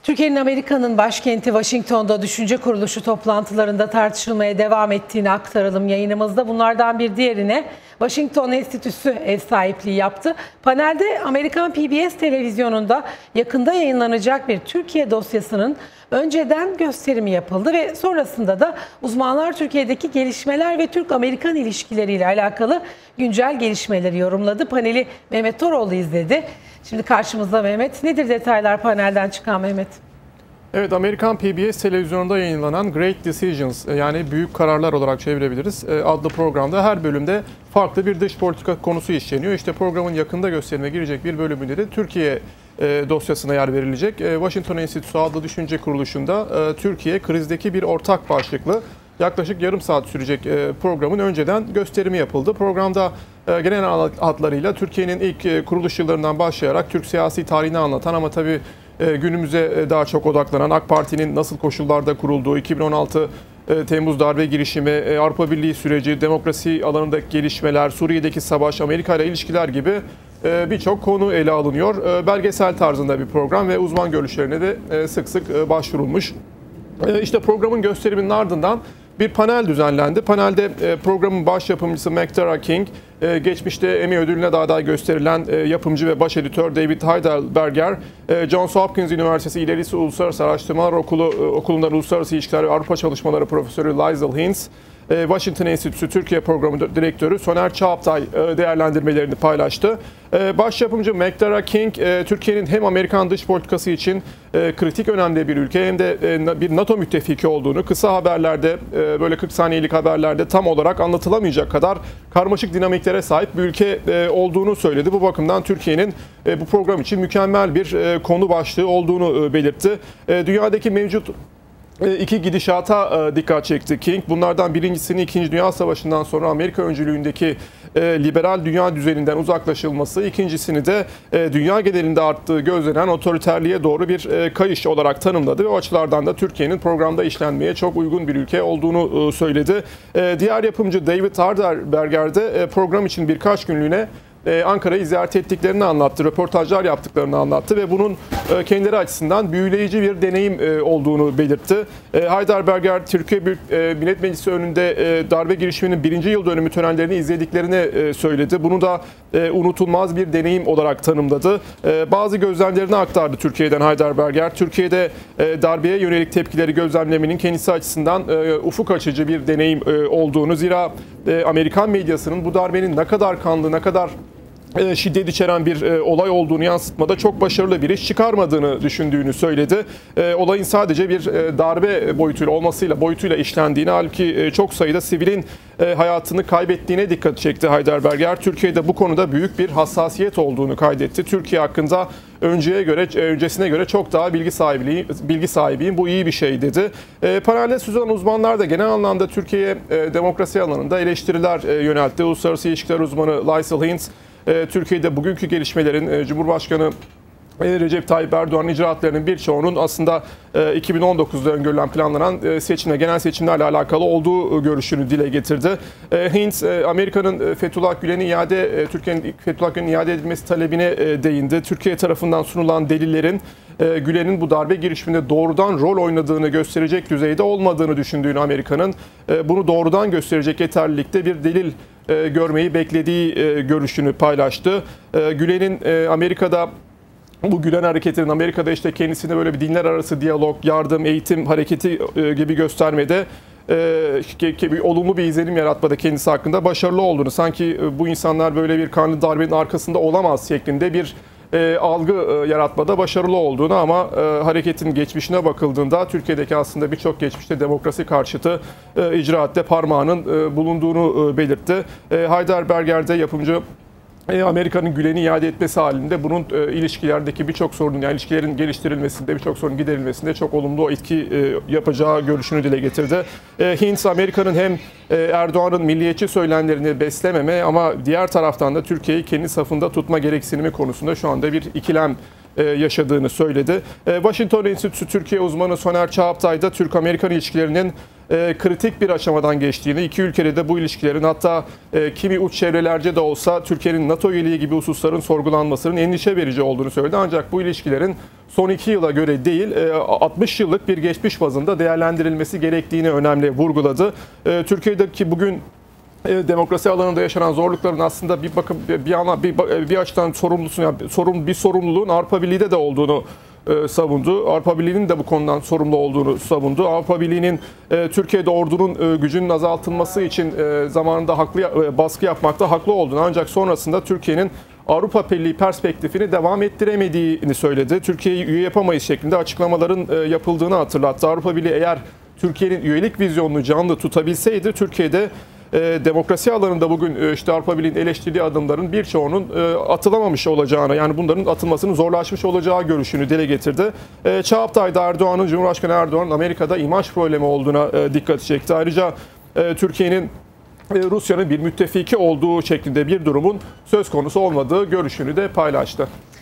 Türkiye'nin Amerika'nın başkenti Washington'da düşünce kuruluşu toplantılarında tartışılmaya devam ettiğini aktaralım yayınımızda. Bunlardan bir diğerine Washington Enstitüsü ev sahipliği yaptı. Panelde Amerikan PBS televizyonunda yakında yayınlanacak bir Türkiye dosyasının önceden gösterimi yapıldı ve sonrasında da uzmanlar Türkiye'deki gelişmeler ve Türk-Amerikan ilişkileriyle alakalı güncel gelişmeleri yorumladı. Paneli Mehmet Toroğlu izledi. Şimdi karşımızda Mehmet. Nedir detaylar panelden çıkan Mehmet? Evet, Amerikan PBS televizyonunda yayınlanan Great Decisions, yani büyük kararlar olarak çevirebiliriz, adlı programda her bölümde farklı bir dış politika konusu işleniyor. İşte programın yakında gösterime girecek bir bölümünde de Türkiye dosyasına yer verilecek. Washington Enstitüsü adlı düşünce kuruluşunda Türkiye krizdeki bir ortak başlıklı yaklaşık yarım saat sürecek programın önceden gösterimi yapıldı. Programda genel hatlarıyla Türkiye'nin ilk kuruluş yıllarından başlayarak Türk siyasi tarihini anlatan ama tabii günümüze daha çok odaklanan AK Parti'nin nasıl koşullarda kurulduğu, 2016 Temmuz darbe girişimi, Avrupa Birliği süreci, demokrasi alanındaki gelişmeler, Suriye'deki savaş, Amerika ile ilişkiler gibi birçok konu ele alınıyor. Belgesel tarzında bir program ve uzman görüşlerine de sık sık başvurulmuş. İşte programın gösteriminin ardından bir panel düzenlendi. Panelde programın baş yapımcısı McTara King, geçmişte Emmy ödülüne de aday gösterilen yapımcı ve baş editör David Heidelberger, Johns Hopkins Üniversitesi İlerisi Uluslararası Araştırmalar Okulu'ndan Uluslararası İlişkiler ve Avrupa Çalışmaları Profesörü Liesl Hintz, Washington Enstitüsü Türkiye Programı Direktörü Soner Çağaptay değerlendirmelerini paylaştı. Baş yapımcı McTara King, Türkiye'nin hem Amerikan dış politikası için kritik önemli bir ülke hem de bir NATO müttefiki olduğunu, kısa haberlerde, böyle 40 saniyelik haberlerde tam olarak anlatılamayacak kadar karmaşık dinamiklere sahip bir ülke olduğunu söyledi. Bu bakımdan Türkiye'nin bu program için mükemmel bir konu başlığı olduğunu belirtti. Dünyadaki mevcut İki gidişata dikkat çekti King. Bunlardan birincisini 2. Dünya Savaşı'ndan sonra Amerika öncülüğündeki liberal dünya düzeninden uzaklaşılması, ikincisini de dünya genelinde arttığı gözlenen otoriterliğe doğru bir kayış olarak tanımladı ve o açılardan da Türkiye'nin programda işlenmeye çok uygun bir ülke olduğunu söyledi. Diğer yapımcı David Heidelberger de program için birkaç günlüğüne Ankara'yı ziyaret ettiklerini anlattı, röportajlar yaptıklarını anlattı ve bunun kendileri açısından büyüleyici bir deneyim olduğunu belirtti. Heidelberger, Türkiye Büyük Millet Meclisi önünde darbe girişiminin 1. yıl dönümü törenlerini izlediklerini söyledi. Bunu da unutulmaz bir deneyim olarak tanımladı. Bazı gözlemlerini aktardı Türkiye'den Heidelberger. Türkiye'de darbeye yönelik tepkileri gözlemlemenin kendisi açısından ufuk açıcı bir deneyim olduğunu, zira Amerikan medyasının bu darbenin ne kadar kanlı, ne kadar şiddet içeren bir olay olduğunu yansıtmada çok başarılı bir iş çıkarmadığını düşündüğünü söyledi. Olayın sadece bir darbe boyutuyla işlendiğini, halbuki çok sayıda sivilin hayatını kaybettiğine dikkat çekti Heidelberger. Türkiye'de bu konuda büyük bir hassasiyet olduğunu kaydetti. Türkiye hakkında öncesine göre çok daha bilgi sahibiyim. Bu iyi bir şey dedi. Panelde söz alan uzmanlar da genel anlamda Türkiye'ye demokrasi alanında eleştiriler yöneltti. Uluslararası İlişkiler uzmanı Liesl Hintz, Türkiye'de bugünkü gelişmelerin Cumhurbaşkanı Recep Tayyip Erdoğan'ın icraatlarının birçoğunun aslında 2019'da öngörülen planlanan genel seçimlerle alakalı olduğu görüşünü dile getirdi. Hintz, Amerika'nın Türkiye'nin Fethullah Gülen'in iade edilmesi talebine değindi. Türkiye tarafından sunulan delillerin Gülen'in bu darbe girişiminde doğrudan rol oynadığını gösterecek düzeyde olmadığını düşündüğünü, Amerika'nın bunu doğrudan gösterecek yeterlilikte bir delil görmeyi beklediği görüşünü paylaştı. Gülen'in bu Gülen hareketinin Amerika'da işte kendisini böyle bir dinler arası diyalog, yardım, eğitim hareketi gibi göstermede olumlu bir izlenim yaratmada kendisi hakkında başarılı olduğunu, sanki bu insanlar böyle bir kanlı darbenin arkasında olamaz şeklinde bir algı yaratmada başarılı olduğunu, ama hareketin geçmişine bakıldığında Türkiye'deki aslında birçok geçmişte demokrasi karşıtı icraatte parmağının bulunduğunu belirtti. Heidelberger'de yapımcı Amerika'nın Gülen'i iade etmesi halinde bunun ilişkilerdeki birçok sorunun, yani ilişkilerin geliştirilmesinde, birçok sorunun giderilmesinde çok olumlu etki yapacağı görüşünü dile getirdi. Hintz, Amerika'nın hem Erdoğan'ın milliyetçi söylemlerini beslememe ama diğer taraftan da Türkiye'yi kendi safında tutma gereksinimi konusunda şu anda bir ikilem yaşadığını söyledi. Washington Enstitüsü Türkiye uzmanı Soner Çağaptay da Türk-Amerikan ilişkilerinin kritik bir aşamadan geçtiğini, iki ülkede de bu ilişkilerin hatta kimi uç çevrelerce de olsa Türkiye'nin NATO üyeliği gibi hususların sorgulanmasının endişe verici olduğunu söyledi. Ancak bu ilişkilerin son 2 yıla göre değil 60 yıllık bir geçmiş bazında değerlendirilmesi gerektiğini önemli vurguladı. Türkiye'deki bugün demokrasi alanında yaşanan zorlukların aslında bir açıdan sorumluluğun Avrupa Birliği'de de olduğunu savundu. Avrupa Birliği'nin de bu konudan sorumlu olduğunu savundu. Avrupa Birliği'nin Türkiye'de ordunun gücünün azaltılması için zamanında baskı yapmakta haklı olduğunu, ancak sonrasında Türkiye'nin Avrupa Birliği perspektifini devam ettiremediğini söyledi. Türkiye'yi üye yapamayız şeklinde açıklamaların yapıldığını hatırlattı. Avrupa Birliği eğer Türkiye'nin üyelik vizyonunu canlı tutabilseydi Türkiye'de demokrasi alanında bugün işte Avrupa Birliği'nin eleştirdiği adımların birçoğunun atılamamış olacağını, yani bunların atılmasının zorlaşmış olacağı görüşünü dile getirdi. Çağaptay da Cumhurbaşkanı Erdoğan'ın Amerika'da imaj problemi olduğuna dikkat çekti. Ayrıca Türkiye'nin Rusya'nın bir müttefiki olduğu şeklinde bir durumun söz konusu olmadığı görüşünü de paylaştı.